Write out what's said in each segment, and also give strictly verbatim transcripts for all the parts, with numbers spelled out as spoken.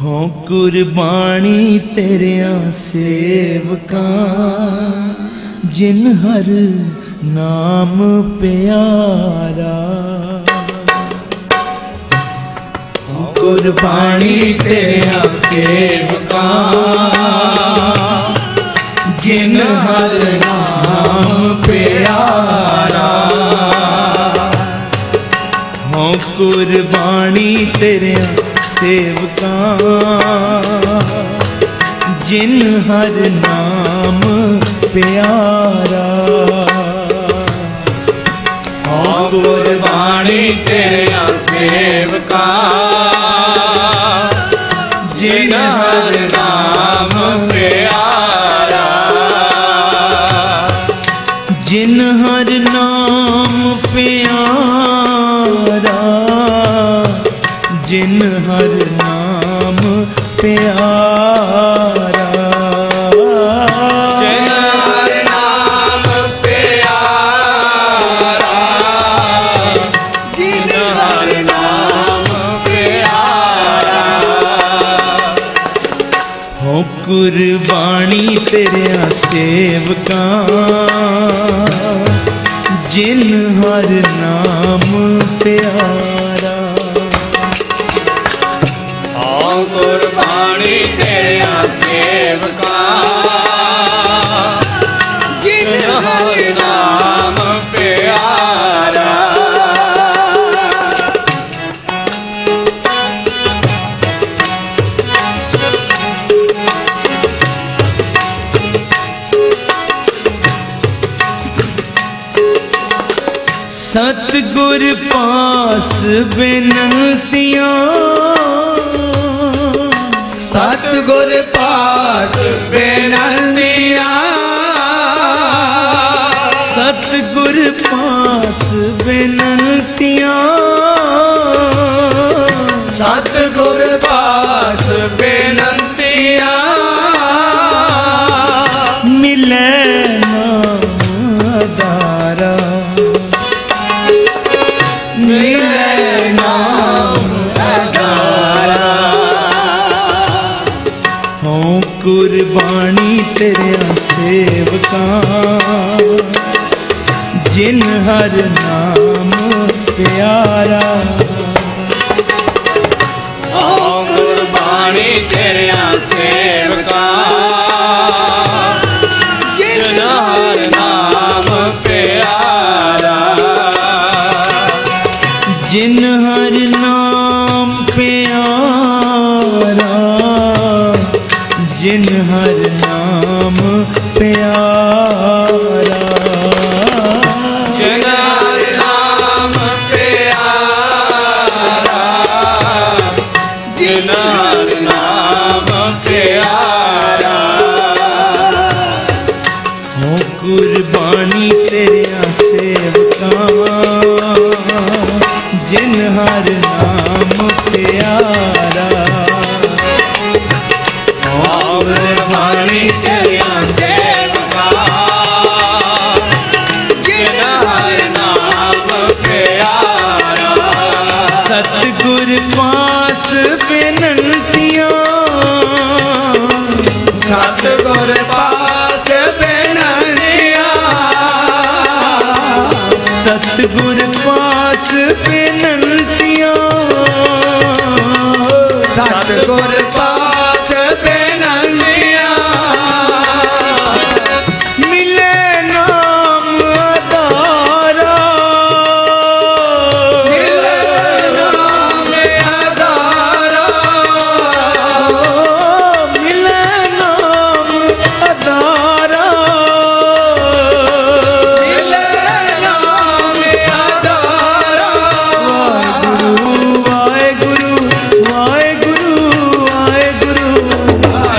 हो कुर्बानी तेरिया सेवका जिन हर नाम प्यारा। हो कुर्बानी तेरिया सेवका जिन हर नाम प्यारा। हो कुर्बानी तेरिया सेवका जिन हर नाम प्यारा। हो कुर्बानी तेरा सेवका जिन हर नाम प्यारा। जिन हर नाम प्यारा जिन हर नाम प्यारा। जिन हर नाम प्यारा जिन हर नाम प्यारा। हो कुर्बानी तेरिया सेवका जिन हर नाम प्यारा। कुर्बानी तेरा सेवका जिन हर नाम प्यारा। सतगुर पास बेनतियाँ सतगुर पास बेनतियाँ सतगुर पास बेनतियाँ सतगुर पास बेनतियाँ मिले नाम अदारा। मिले नाम अदारा। हो कुर्बानी तेरिया सेवका जिन हर नाम प्यारा। हो कुर्बानी तेरा सेवका जिन हर नाम प्यारा। जिन हर नाम प्यारा जिन हर नाम प्यारा। जिन हर नाम प्यारा जिन हर नाम प्यारा। हो कुर्बानी तेरिया सेवका जिन हर नाम प्यारा। कुर्बानी तेरा सेवका जिन हर नाम प्यारा। सतगुर पास बेनतियाँ सतगुर पास बेनतियाँ सतगुर पास बेनतियाँ सतगुर पास बेनतियाँ मिले नाम अदारा। मिले नाम अदारा। मिले नाम अदारा। मिले नाम अदारा। वाहे गुरु वाहे गुरु वाहे गुरु वाहे गुरु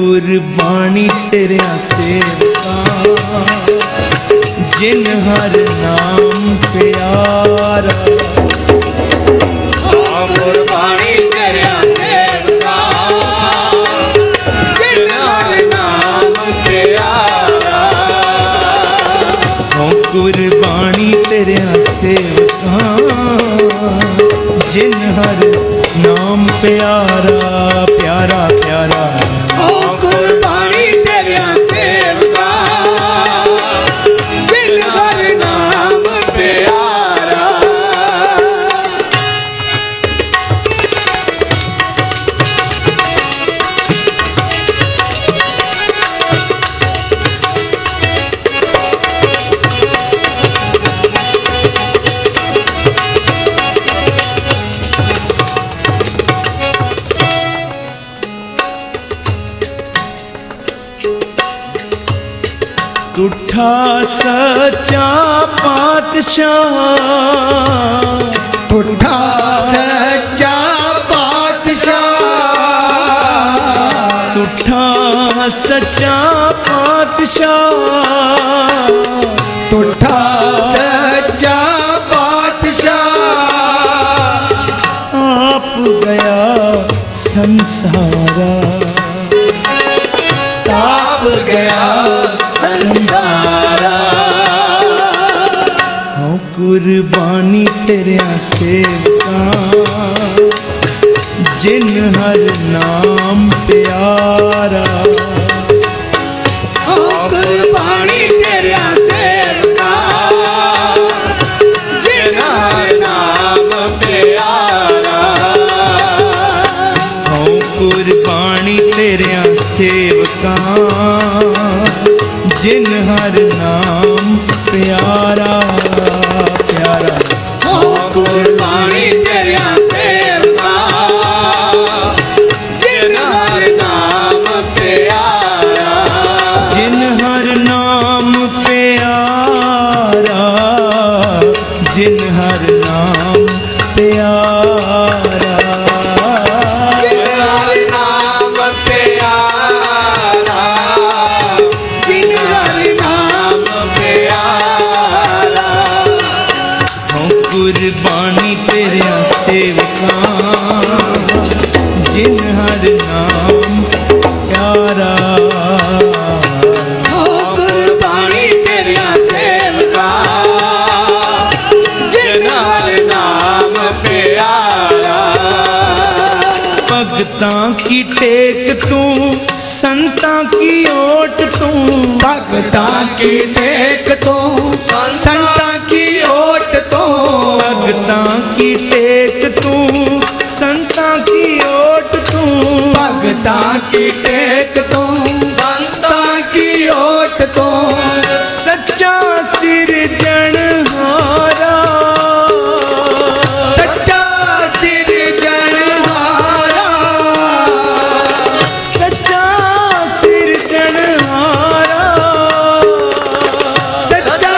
कुर्बानी तेरे सेवका जिन हर नाम प्यारा। कुर्बानी तेरे सेवका जिन हर नाम प्यारा। कुर्बानी तेरे सेवका जिन हर नाम प्यारा प्यारा प्यारा। कुर्बानी तेरे सेवका जिन हर नाम प्यारा। उठा सच्चा पातशाह, उठा सच्चा पातशाह, उठा सच्चा पातशाह, उठा सच्चा पातशाह। आप गया संसारा, ताप गया संसारा। हो कुर्बानी तेरे सेवका जिन हर नाम प्यारा। हो कुर्बानी तेरे सेवका जिन हर नाम प्यारा। हो कुर्बानी तेरे सेवका जिन हर नाम प्यारा प्यारा। हो कुर्बानी तेरे सेवका जिन हर नाम प्यारा। जिन हर नाम प्यारा, जिन हर नाम प्यारा, जिन हर नाम प्यारा, जिन हर नाम प्यारा। हो कुर्बानी तेरे सेवका जिन हर नाम प्यारा। हो कुर्बानी तेरे सेवका जिन हर नाम प्यारा। भगतां की टेक तू, संतां की ओट तू, भगतां की टेक तू, संतां की ओट तू। भगतां की टेक तू, संतां की ओट तू, भगतां की टेक तू, संतां की ओट तू। सच्चा सिरजनहारा, सच्चा सिरजनहारा, सच्चा सिरजनहारा, सच्चा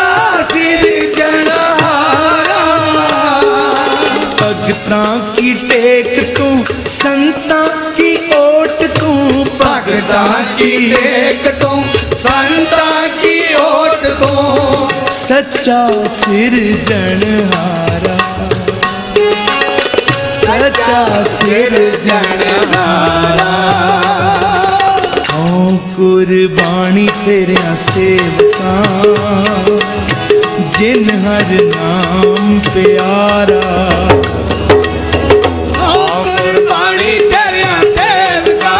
सिरजनहारा। भगतां की टेक तू, संतां की ओट तू, भगतां की टेक तू, संतां की ओट तू। सच्चा सिरजनहारा, सच्चा सिरजनहारा। हो कुर्बानी तेरे सेवका जिन हर नाम प्यारा। हो कुर्बानी तेरे सेवका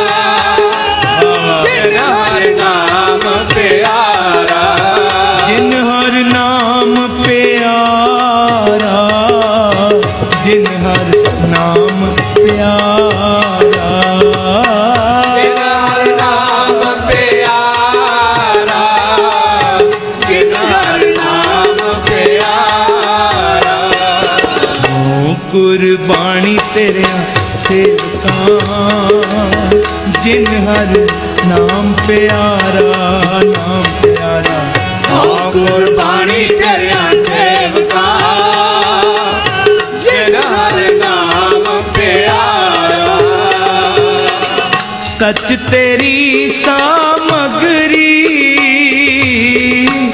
जिन हर नाम प्यारा। जिन हर नाम प्यारा, जिन हर नाम प्यारा, जिन हर नाम प्यारा, जिन हर नाम प्यारा। हो कुर्बानी तेरे सेवका जिन हर नाम प्यारा नाम प्यारा। हो कुर्बानी तेरे सेवका जिन हर नाम प्यारा। सच तेरी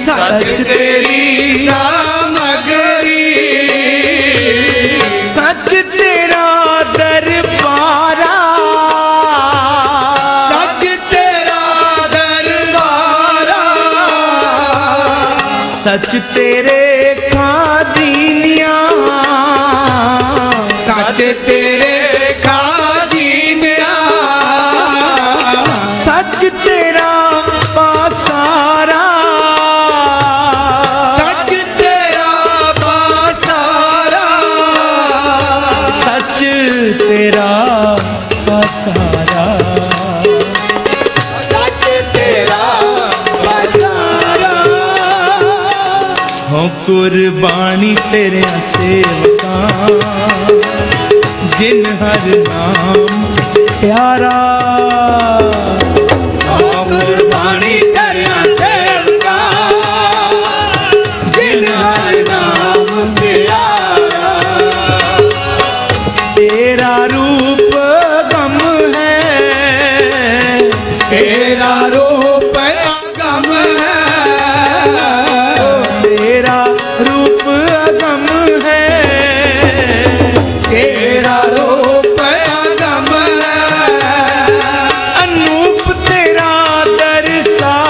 सच तेरी सामग्री, सच तेरा दरबारा, सच तेरा दरबारा, सच तेरे खाजीनिया, सच तेरे खाजीनिया, सच तेरा पासारा, सच तेरा पासारा, सच तेरा पासारा, सच तेरा पासारा। हो कुर्बानी तेरे सेवकां, जिन हर नाम प्यारा, कुर्बानी तेरा सेवकां, जिन हर नाम प्यारा। तेरा रूप गम है, तेरा रूप अगम है, तेरा रूप अगम है, तेरा रूप अगम है, अनूप तेरा दरसा,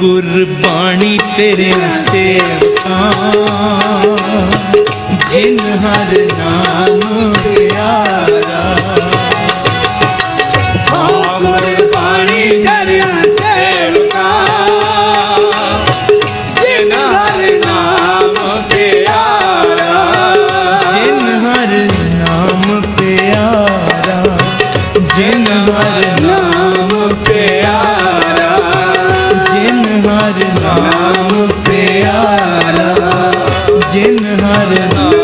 कुर्बानी तेरे सेवका जिन हर नाम प्यारा कुर्बानी तेरे सेवका जिन हर नाम प्यारा जिन हर नाम प्यारा जिन हर नाम प्यारा जिन हर नाम प्यारा जिन हर